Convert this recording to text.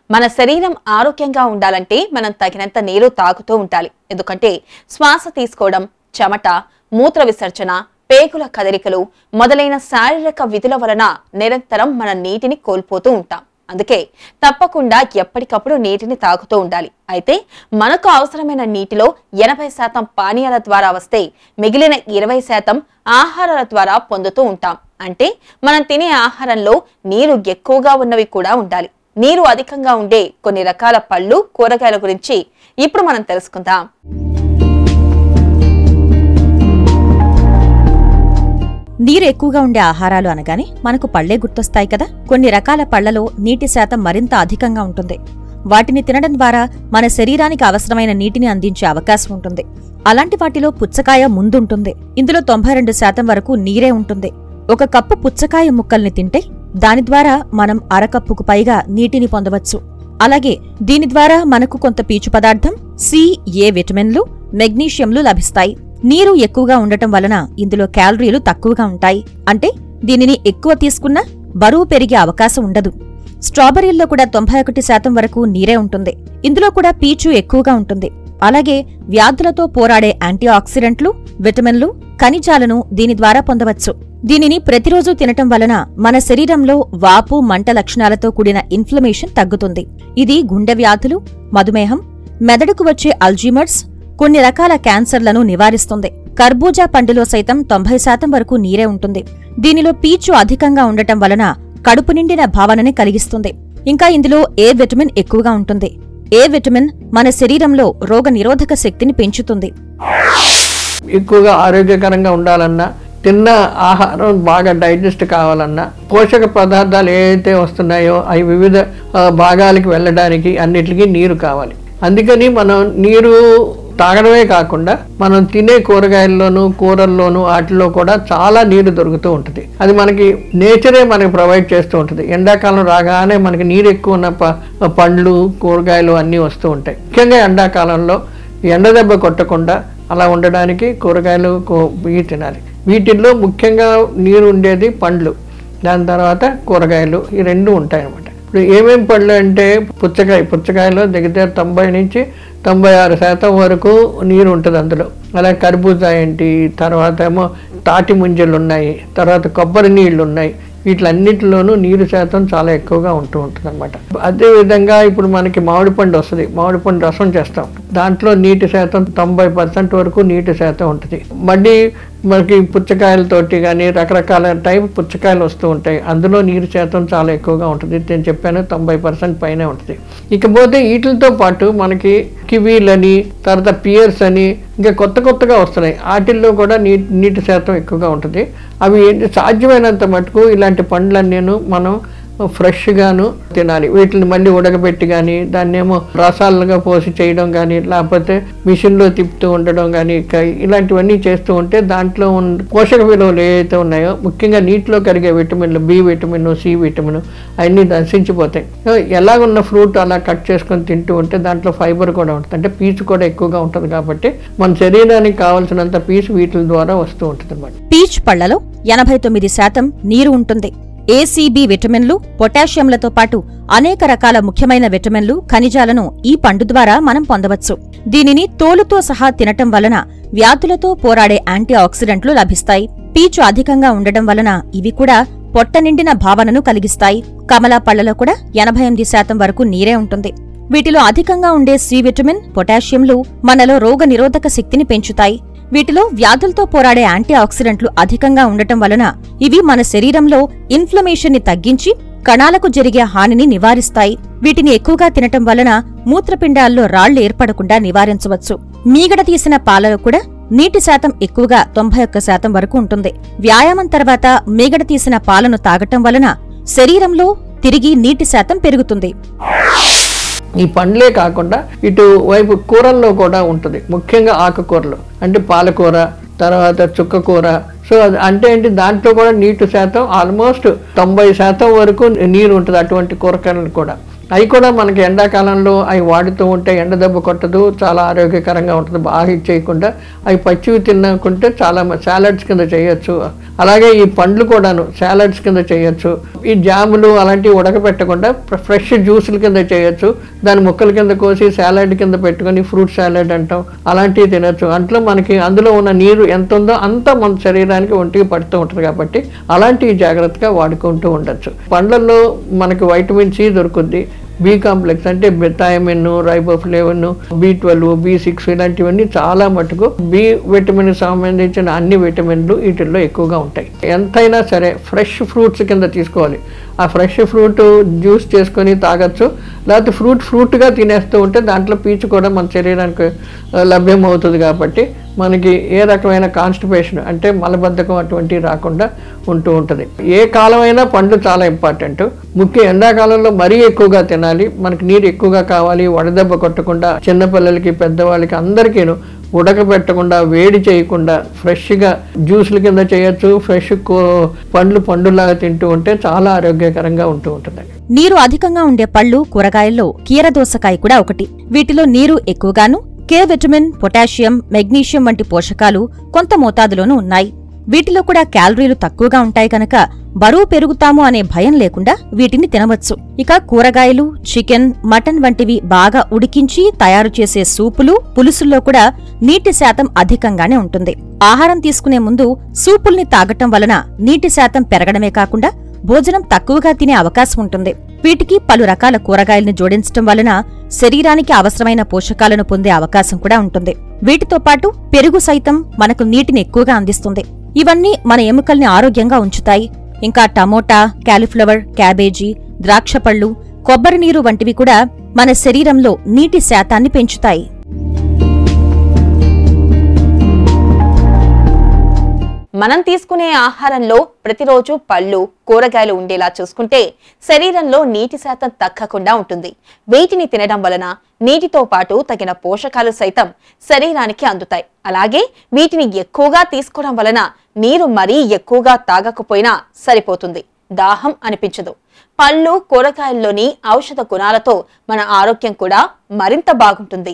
మన శరీరం ఆరోగ్యంగా ఉండాలంటే మనం తగినంత నీరు తాగుతూ ఉండాలి. ఎందుకంటే శ్వాస తీసుకోవడం, చెమట, మూత్ర విసర్జన, పేగుల కదలికలు మొదలైన శారీరక విధుల వలన నిరంతరం మన నీటిని కోల్పోతూ ఉంటాం. అందుకే తప్పకుండా ఎప్పటికప్పుడు నీటిని తాగుతూ ఉండాలి. అయితే మనకు అవసరమైన నీటిలో 80% పానీయాల ద్వారా వస్తే మిగిలిన 20% ఆహారాల ద్వారా పొందుతూ ఉంటాం. అంటే మనం తినే ఆహారంలో నీరు ఎక్కువగా ఉన్నవి కూడా ఉండాలి. నీరు అధికంగా ఉండే కొన్ని రకాల పళ్ళు, కూరగాయల గురించి ఇప్పుడు మనం తెలుసుకుందాం. నీరు ఎక్కువగా ఉండే ఆహారాలు అనగానే మనకు పళ్లే గుర్తొస్తాయి కదా. కొన్ని రకాల పళ్లలో నీటి శాతం మరింత అధికంగా ఉంటుంది. వాటిని తినడం ద్వారా మన శరీరానికి అవసరమైన నీటిని అందించే అవకాశం ఉంటుంది. అలాంటి వాటిలో పుచ్చకాయ ముందుంటుంది. ఇందులో 92% వరకు నీరే ఉంటుంది. ఒక కప్పు పుచ్చకాయ ముక్కల్ని తింటే దాని ద్వారా మనం అరకప్పుకు పైగా నీటిని పొందవచ్చు. అలాగే దీని ద్వారా మనకు కొంత పీచు పదార్థం, సి, ఏ విటమిన్లు, మెగ్నీషియంలు లభిస్తాయి. నీరు ఎక్కువగా ఉండటం వలన ఇందులో క్యాలరీలు తక్కువగా ఉంటాయి. అంటే దీనిని ఎక్కువ తీసుకున్నా బరువు పెరిగే అవకాశం ఉండదు. స్ట్రాబెర్రీల్లో కూడా 91% వరకు నీరే ఉంటుంది. ఇందులో కూడా పీచు ఎక్కువగా ఉంటుంది. అలాగే వ్యాధులతో పోరాడే యాంటీ ఆక్సిడెంట్లు, విటమిన్లు, ఖనిజాలను దీని ద్వారా పొందవచ్చు. దీనిని ప్రతిరోజు తినటం వలన మన శరీరంలో వాపు, మంట లక్షణాలతో కూడిన ఇన్ఫ్లమేషన్ తగ్గుతుంది. ఇది గుండె వ్యాధులు, మధుమేహం, మెదడుకు వచ్చే అల్జీమర్స్, కొన్ని రకాల క్యాన్సర్లను నివారిస్తుంది. కర్బూజా పండులో సైతం 90% వరకు నీరే ఉంటుంది. దీనిలో పీచు అధికంగా ఉండటం వలన కడుపు నిండిన భావనని కలిగిస్తుంది. ఇంకా ఇందులో ఏ విటమిన్ ఎక్కువగా ఉంటుంది. ఏ విటమిన్ మన శరీరంలో రోగ నిరోధక శక్తిని పెంచుతుంది. ఎక్కువగా ఆరోగ్యకరంగా ఉండాలన్నా, తిన్న ఆహారం బాగా డైజెస్ట్ కావాలన్నా, పోషక పదార్థాలు ఏవైతే వస్తున్నాయో అవి వివిధ భాగాలకి వెళ్ళడానికి అన్నిటికీ నీరు కావాలి. అందుకని మనం నీరు తాగడమే కాకుండా మనం తినే కూరగాయల్లోనూ, కూరల్లోనూ వాటిలో కూడా చాలా నీరు దొరుకుతూ ఉంటుంది. అది మనకి నేచరే మనకి ప్రొవైడ్ చేస్తూ ఉంటుంది. ఎండాకాలం రాగానే మనకి నీరు ఎక్కువ ఉన్న పండ్లు, కూరగాయలు అన్నీ వస్తూ ఉంటాయి. ముఖ్యంగా ఎండాకాలంలో ఎండదెబ్బ కొట్టకుండా అలా ఉండడానికి కూరగాయలు తినాలి. వీటిల్లో ముఖ్యంగా నీరు ఉండేది పండ్లు, దాని తర్వాత కూరగాయలు, ఈ రెండు ఉంటాయి అన్నమాట. ఇప్పుడు ఏమేమి పళ్ళు అంటే పుచ్చకాయలో దగ్గర 90 నుంచి 96% వరకు నీరు ఉంటుంది అందులో. అలాగే కర్బూజా ఏంటి, తర్వాత ఏమో తాటి ముంజలు ఉన్నాయి, తర్వాత కొబ్బరి నీళ్ళు ఉన్నాయి. వీటిలన్నిటిలోనూ నీరు శాతం చాలా ఎక్కువగా ఉంటుంది అనమాట. అదేవిధంగా ఇప్పుడు మనకి మామిడి పండు వస్తుంది, మామిడి పండు రసం చేస్తాం, దాంట్లో నీటి శాతం 90% వరకు నీటి శాతం ఉంటుంది. మళ్ళీ మనకి పుచ్చకాయలతోటి కానీ రకరకాల టైప్ పుచ్చకాయలు వస్తూ ఉంటాయి, అందులో నీరు శాతం చాలా ఎక్కువగా ఉంటుంది. నేను చెప్పాను 90% పైనే ఉంటుంది. ఇకపోతే వీటితో పాటు మనకి కివీలని, తర్వాత పియర్స్ అని ఇంకా కొత్తగా వస్తున్నాయి. వాటిల్లో కూడా నీటి శాతం ఎక్కువగా ఉంటుంది. అవి సాధ్యమైనంత మటుకు ఇలాంటి పండ్లన్నీ మనం ఫ్రెష్గాను తినాలి. వీటిని మళ్ళీ ఉడకబెట్టి కానీ, దాన్ని ఏమో రసాలుగా పోసి చేయడం కానీ, లేకపోతే మిషన్లో తిప్పుతూ ఉండడం కానీ, ఇలాంటివన్నీ చేస్తూ ఉంటే దాంట్లో ఉన్న పోషక విలువలు ఏవైతే ఉన్నాయో, ముఖ్యంగా నీటిలో కరిగే విటమిన్లు, బి విటమిన్, సి విటమిన్ అన్నీ నశించిపోతాయి. ఎలాగున్న ఫ్రూట్ అలా కట్ చేసుకొని తింటూ ఉంటే దాంట్లో ఫైబర్ కూడా ఉంటుంది, అంటే పీచు కూడా ఎక్కువగా ఉంటుంది. కాబట్టి మన శరీరానికి కావాల్సినంత పీచు వీటి ద్వారా వస్తూ ఉంటుంది అన్నమాట. పీచ్ పళ్లలో 89% నీరు ఉంటుంది. ఏసీబీ విటమిన్లు, పొటాషియంలతో పాటు అనేక రకాల ముఖ్యమైన విటమిన్లు, ఖనిజాలను ఈ పండు ద్వారా మనం పొందవచ్చు. దీనిని తోలుతో సహా తినటం వలన వ్యాధులతో పోరాడే యాంటీ ఆక్సిడెంట్లు లభిస్తాయి. పీచు అధికంగా ఉండడం వలన ఇవి కూడా పొట్ట నిండిన భావనను కలిగిస్తాయి. కమలా పళ్లలో కూడా 88% వరకు నీరే ఉంటుంది. వీటిలో అధికంగా ఉండే సి విటమిన్, పొటాషియంలు మనలో రోగ నిరోధక శక్తిని పెంచుతాయి. వీటిలో వ్యాధులతో పోరాడే యాంటీ ఆక్సిడెంట్లు అధికంగా ఉండటం వలన ఇవి మన శరీరంలో ఇన్ఫ్లమేషన్ ని తగ్గించి కణాలకు జరిగే హానిని నివారిస్తాయి. వీటిని ఎక్కువగా తినటం వలన మూత్రపిండాల్లో రాళ్లు ఏర్పడకుండా నివారించవచ్చు. మీగడ తీసిన పాలలో కూడా నీటి శాతం ఎక్కువగా 91% వరకు ఉంటుంది. వ్యాయామం తర్వాత మీగడ తీసిన పాలను తాగటం వలన శరీరంలో తిరిగి నీటి శాతం పెరుగుతుంది. ఈ పండ్లే కాకుండా ఇటు వైపు కూరల్లో కూడా ఉంటుంది, ముఖ్యంగా ఆకుకూరలు అంటే పాలకూర, తర్వాత చుక్కకూర. సో అంటే ఏంటి, దాంట్లో కూడా నీటి శాతం ఆల్మోస్ట్ 90% వరకు నీరు ఉంటుంది అటువంటి కూరగాయలు కూడా. అవి కూడా మనకి ఎండాకాలంలో అవి వాడుతూ ఉంటే ఎండ దెబ్బ కొట్టదు, చాలా ఆరోగ్యకరంగా ఉంటుంది. బాగా ఇచ్చేయకుండా అవి పచ్చివి తినకుంటే చాలా సాలడ్స్ కింద చేయొచ్చు. అలాగే ఈ పండ్లు కూడాను సాలడ్స్ కింద చేయొచ్చు. ఈ జాములు అలాంటివి ఉడకబెట్టకుండా ఫ్రెష్ జ్యూసుల కింద చేయొచ్చు. దాని ముక్కల కింద కోసి సాలడ్ కింద పెట్టుకొని ఫ్రూట్ సాలడ్ అంటాం, అలాంటివి తినొచ్చు. అంట్లో మనకి అందులో ఉన్న నీరు ఎంత ఉందో అంతా మన శరీరానికి ఒంటికి పడుతూ ఉంటుంది కాబట్టి అలాంటివి జాగ్రత్తగా వాడుకుంటూ ఉండొచ్చు. పండ్లలో మనకి వైటమిన్ సి దొరుకుద్ది, బి కాంప్లెక్స్ అంటే బెథాయమిన్, రైబోఫ్లేవిన్, B12, B6 ఇలాంటివన్నీ చాలా మటుకు బి విటమిన్ సంబంధించిన అన్ని విటమిన్లు వీటిల్లో ఎక్కువగా ఉంటాయి. ఎంతైనా సరే ఫ్రెష్ ఫ్రూట్స్ కింద తీసుకోవాలి. ఆ ఫ్రెష్ ఫ్రూట్ జ్యూస్ చేసుకొని తాగొచ్చు, లేకపోతే ఫ్రూట్గా తినేస్తూ ఉంటే దాంట్లో పీచు కూడా మన శరీరానికి లభ్యమవుతుంది కాబట్టి మనకి ఏ రకమైన కాన్స్టిపేషన్ అంటే మలబద్ధకం అటువంటివి రాకుండా ఉంటూ ఉంటుంది. ఏ కాలమైనా పండ్లు చాలా ఇంపార్టెంట్. ముఖ్య ఎండాకాలంలో మరీ ఎక్కువగా తినాలి, మనకి నీరు ఎక్కువగా కావాలి. వడదెబ్బ కొట్టకుండా చిన్నపిల్లలకి పెద్దవాళ్ళకి అందరికీను ఉడకబెట్టకుండా వేడి చేయకుండా ఫ్రెష్గా జ్యూస్ల కింద చేయొచ్చు. ఫ్రెష్ పండులాగా తింటూ ఉంటే చాలా ఆరోగ్యకరంగా ఉంటూ ఉంటుంది. నీరు అధికంగా ఉండే పళ్ళు, కూరగాయల్లో కీరదోసకాయ కూడా ఒకటి. వీటిలో నీరు ఎక్కువగాను కే విటమిన్, పొటాషియం, మెగ్నీషియం వంటి పోషకాలు కొంత మోతాదులోనూ ఉన్నాయి. వీటిలో కూడా క్యాలరీలు తక్కువగా ఉంటాయి కనుక బరువు పెరుగుతాము అనే భయం లేకుండా వీటిని తినవచ్చు. ఇక కూరగాయలు, చికెన్, మటన్ వంటివి బాగా ఉడికించి తయారు చేసే సూపులు, పులుసుల్లో కూడా నీటి శాతం అధికంగానే ఉంటుంది. ఆహారం తీసుకునే ముందు సూపుల్ని తాగటం వలన నీటి శాతం పెరగడమే కాకుండా భోజనం తక్కువగా తినే అవకాశం ఉంటుంది. వీటికి పలు రకాల కూరగాయలను జోడించటం వలన శరీరానికి అవసరమైన పోషకాలను పొందే అవకాశం కూడా ఉంటుంది. వీటితో పాటు పెరుగు సైతం మనకు నీటిని ఎక్కువగా అందిస్తుంది. ఇవన్నీ మన ఎముకల్ని ఆరోగ్యంగా ఉంచుతాయి. ఇంకా టమోటా, కాలీఫ్లవర్, క్యాబేజీ, ద్రాక్షపళ్ళు, కొబ్బరి నీరు వంటివి కూడా మన శరీరంలో నీటి శాతాన్ని పెంచుతాయి. మనం తీసుకునే ఆహారంలో ప్రతిరోజు పళ్ళు, కూరగాయలు ఉండేలా చూసుకుంటే శరీరంలో నీటి శాతం తగ్గకుండా ఉంటుంది. వీటిని తినడం వలన నీటితో పాటు తగిన పోషకాలు సైతం శరీరానికి అందుతాయి. అలాగే వీటిని ఎక్కువగా తీసుకోవడం వలన నీరు మరీ ఎక్కువగా తాగకపోయినా సరిపోతుంది, దాహం అనిపించదు. పళ్ళు, కూరగాయల్లోని ఔషధ గుణాలతో మన ఆరోగ్యం కూడా మరింత బాగుంటుంది.